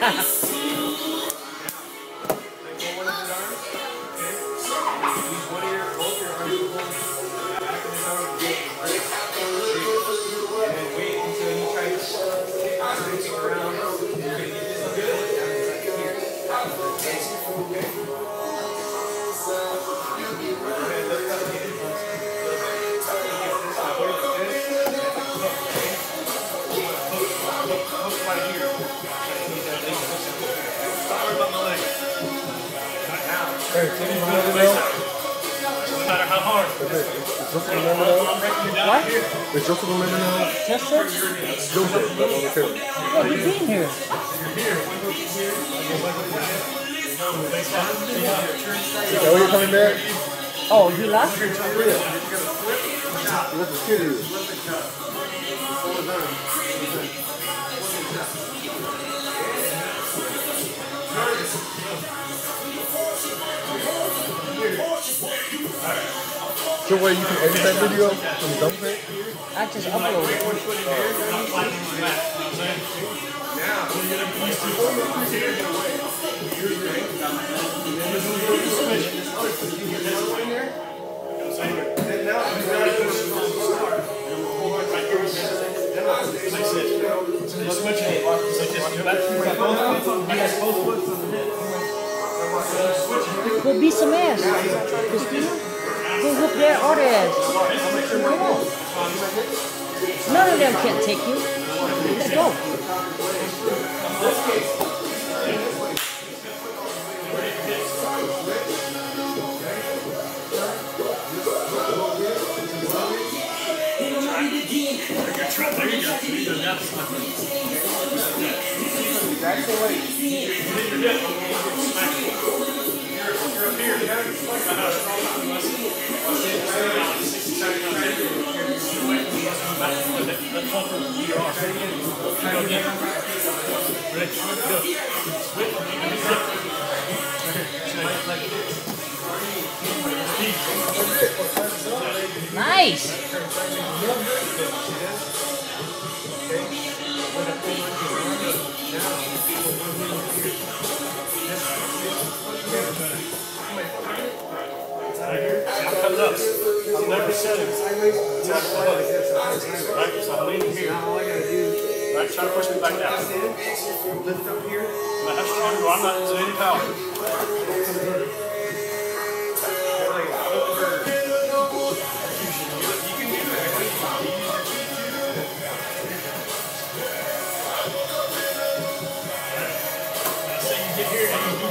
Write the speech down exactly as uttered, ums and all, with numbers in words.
Hey, can you remember that? No matter how hard. Is Joseph remember that? What? Is Joseph remember now? Joseph? Joseph, that's on the camera. Yeah, you've been here. Oh, you're coming back? Oh, you left? Yeah. Let the kid in. So wait, you can edit that video from Dumpay? I just uploaded it. Go beat some ass, Christina. Go whoop their other ass. Come on. None of them can take you. Let's go. There you go. Nice. I'm coming up. I'm never setting. Right, so I'm leaning here. Right, try to push me back down. Lift up here. That's true. I'm not using any power. Get here and you